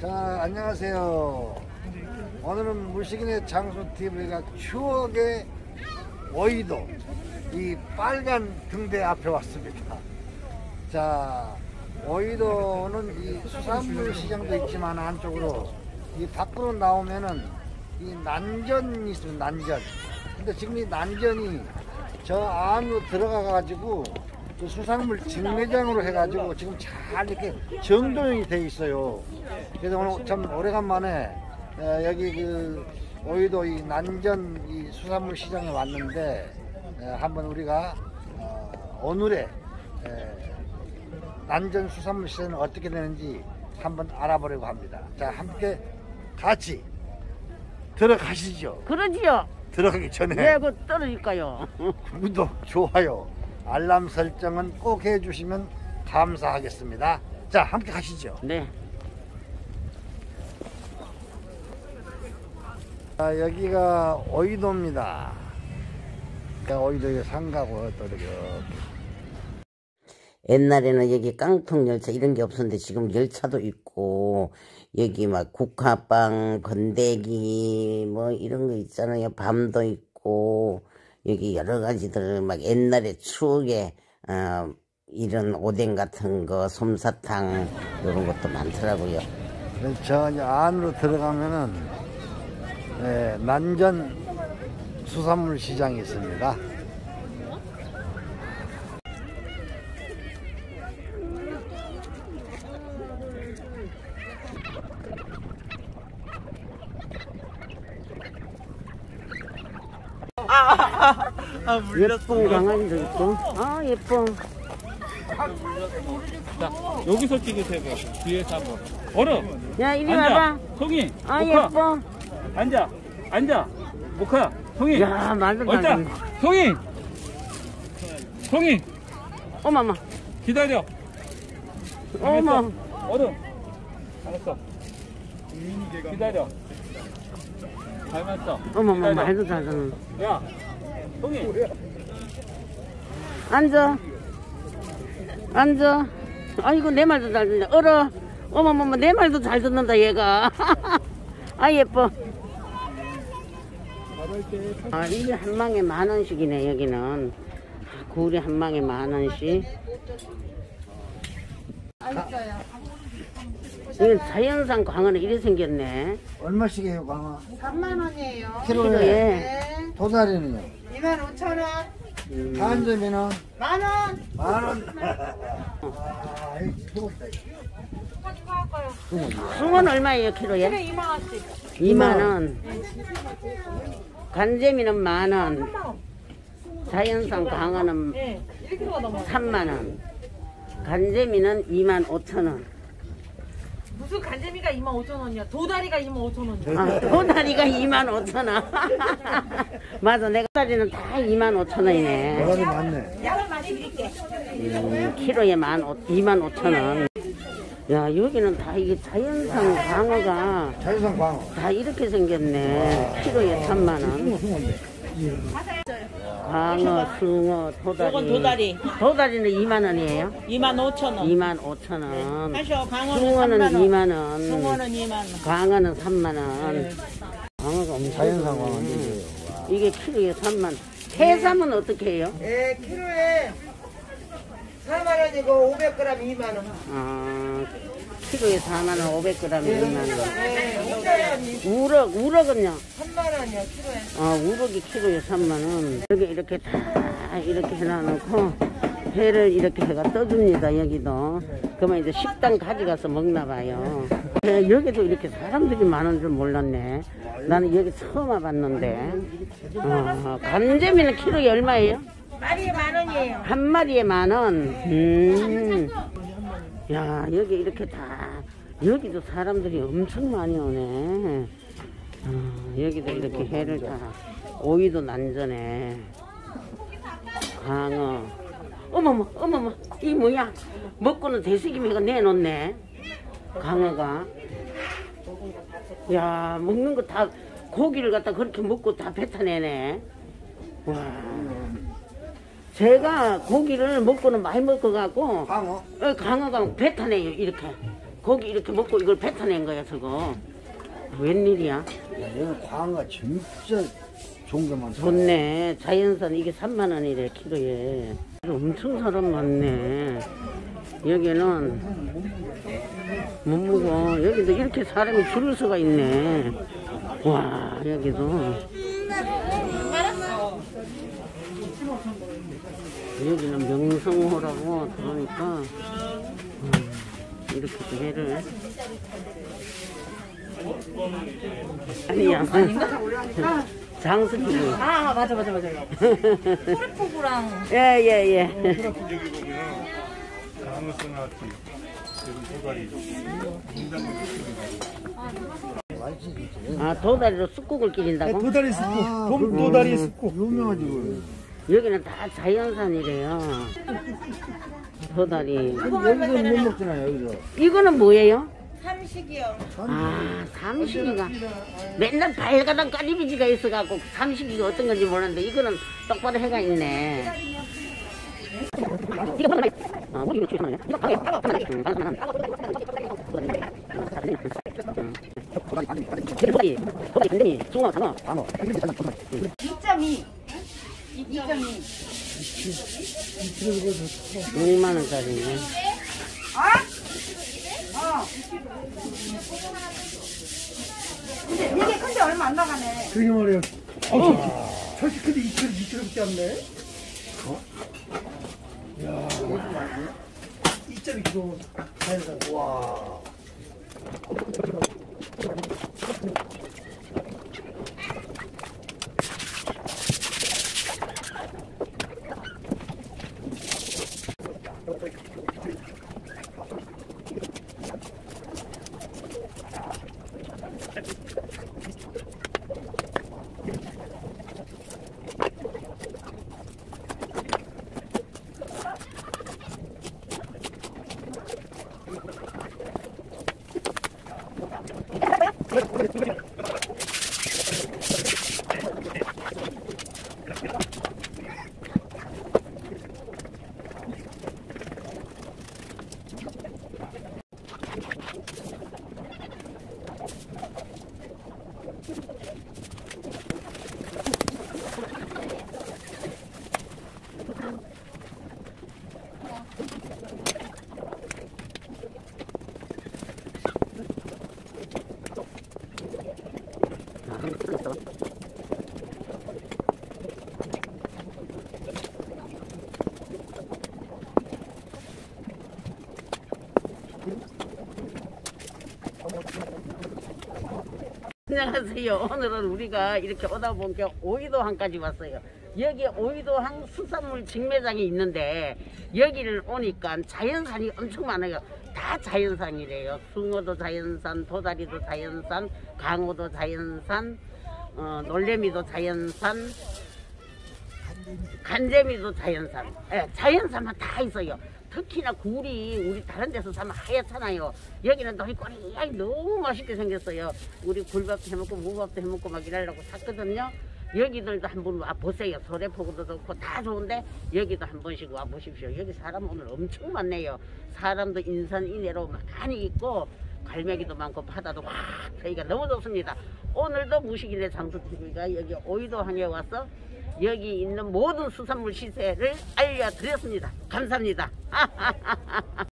자, 안녕하세요. 오늘은 물식인의 장수TV가 추억의 오이도 이 빨간 등대 앞에 왔습니다. 자, 오이도는 이 수산물 시장도 있지만 안쪽으로 이 밖으로 나오면은 이 난전이 있어요. 난전. 근데 지금 이 난전이 저 안으로 들어가 가지고 그 수산물 직매장으로 해가지고 지금 잘 이렇게 정돈이 돼 있어요. 그래서 오늘 참 오래간만에 여기 그 오이도 이 난전 이 수산물 시장에 왔는데 한번 우리가 오늘의 난전 수산물 시장은 어떻게 되는지 한번 알아보려고 합니다. 자, 함께 같이 들어가시죠. 그러지요. 들어가기 전에 네, 그 떨어질까요? 구독, 좋아요, 알람 설정은 꼭 해주시면 감사하겠습니다. 자, 함께 가시죠. 네. 자, 여기가 오이도입니다. 오이도의 상가고 또 이렇게. 옛날에는 여기 깡통 열차 이런 게 없었는데 지금 열차도 있고 여기 막 국화빵, 건더기 뭐 이런 거 있잖아요. 밤도 있고 여기 여러 가지들 막 옛날에 추억에 이런 오뎅 같은 거, 솜사탕 이런 것도 많더라고요. 저 안으로 들어가면은 난전 수산물 시장이 있습니다. 예쁜 강아지도 있고. 아, 예뻐. 자, 여기서 찍으세요. 뒤에서 한번. 얼음. 야, 이리 앉아. 와봐. 송이. 아, 모카. 예뻐. 앉아. 앉아. 모카. 송이. 야, 말도 안 자, 돼. 송이. 송이. 어머머. 기다려. 어머. 알았어. 얼음. 알았어. 기다려. 닮았어. 어머머, 기다려. 말도 잘 듣는. 야, 송이. 앉아. 앉아. 아이고, 내 말도 잘 듣네. 얼어. 어머머머, 내 말도 잘 듣는다, 얘가. 아, 예뻐. 아, 이게 한 망에 10,000원씩이네, 여기는. 굴이 한 망에 10,000원씩. 이건 자연산 광어는 이래 생겼네. 얼마씩이에요, 광어? 3만원이에요. 키로에. 네. 도다리는요? 25,000원. 한점이는? 만원. 만원. 아, 이거 숭어는 얼마예요, 키로에? 키로에 2만원씩. 2만원. 간재미는 10,000원. 자연산 광어는 네. 1kg가 넘어요. 3만원. 간재미는 25,000원. 무슨 간재미가 25,000원이야. 도다리가 25,000원이야. 아, 도다리가 25,000원. 맞아, 내가 도다리는 다 25,000원이네. 도다리 많네. 양을 많이 드릴게. 키로에 25,000원. 야, 여기는 다 이게 자연산 광어가 자연산 광어. 다 이렇게 생겼네. 키로에 3만원. 광어, 숭어, 도다리. 요건 도다리. 도다리는 2만원이에요? 25,000원. 25,000원. 하셔. 강어는 숭어는 3만원. 2만원. 숭어는 2만원. 광어는 3만원. 광어가 엄청 자연산 크네. 광어인데. 이게 키로에 3만. 해삼은 어떻게 해요? 예, 키로에 4만원이고 500g 2만원. 아, 키로에 4만원, 500g에 2만원. 네, 우럭은요? 3만원이요, 키로에. 아, 우럭이 키로에 3만원. 여기 이렇게 다 이렇게 해놔놓고 회를 이렇게 해가 떠줍니다, 여기도. 그러면 이제 식당 가져가서 먹나봐요. 여기도 이렇게 사람들이 많은 줄 몰랐네. 나는 여기 처음 와봤는데. 감재미는 키로에 얼마예요? 마리에 10,000원이에요. 한 마리에 10,000원. 야, 여기 이렇게 다, 여기도 사람들이 엄청 많이 오네. 여기도 이렇게 회를 다, 오이도 난전에, 광어. 어머머, 이 뭐야? 먹고는 대식이미가 내놓네. 광어가. 야, 먹는 거 다, 고기를 갖다 그렇게 먹고 다 뱉어내네. 와. 제가 고기를 먹고는 많이 먹어갖고 광어? 강어가 뱉어내요 이렇게. 고기 이렇게 먹고 이걸 뱉어낸 거야 저거. 웬일이야? 야, 여기 광어가 진짜 좋은 게 많다. 좋네. 자연산 이게 3만 원이래 키로에. 엄청 사람 많네. 여기는 못 먹어. 여기도 이렇게 사람이 줄을 수가 있네. 와 여기도. 여기는 명성호라고 그러니까 이렇게 또 회를 아니야 장수기. 아 맞아. 소래포구랑 예예예. 여기 보면 강어소나티 그리고 소다리 아 도다리로 쑥국을 끓인다고? 도다리 쑥국 봄도다리 쑥국 유명하지 그거. 여기는 다 자연산이래요. 도다리. 여기서 못 먹잖아요 여기서. 이거는 뭐예요? 삼식이요. 아 삼식이가 맨날 발가락 까리비지가 있어갖고 삼식이가 어떤 건지 모르는데 이거는 똑바로 해가 있네. 이거 뭐야? 아 머리 조심하네. 이거 방에 도다리, 건더기, 숭어, 장어. 2.2 6만 원짜리네. 근데 되게 큰데 얼마 안 나가네. 그러게 말이야 저렇게 근데 2kg밖에 안 돼? 야 2.2kg 자연산 와. 안녕하세요. 오늘은 우리가 이렇게 오다 보니까 오이도항까지 왔어요. 여기 오이도항 수산물 직매장이 있는데 여기를 오니까 자연산이 엄청 많아요. 다 자연산이래요. 숭어도 자연산, 도다리도 자연산, 강어도 자연산, 놀래미도 자연산, 간재미도 자연산. 예, 자연산만 다 있어요. 특히나 굴이 우리 다른 데서 사면 하얗잖아요. 여기는 너희 꿀이 너무 맛있게 생겼어요. 우리 굴밥도 해먹고 무밥도 해먹고 막 이러려고 샀거든요. 여기들도 한번 와보세요. 소래포구도 좋고 다 좋은데 여기도 한 번씩 와보십시오. 여기 사람 오늘 엄청 많네요. 사람도 인산 이내로 많이 있고 갈매기도 많고 바다도 확 저희가 너무 좋습니다. 오늘도 무식인의 장수TV가 여기 오이도항에 와서 여기 있는 모든 수산물 시세를 알려드렸습니다. 감사합니다.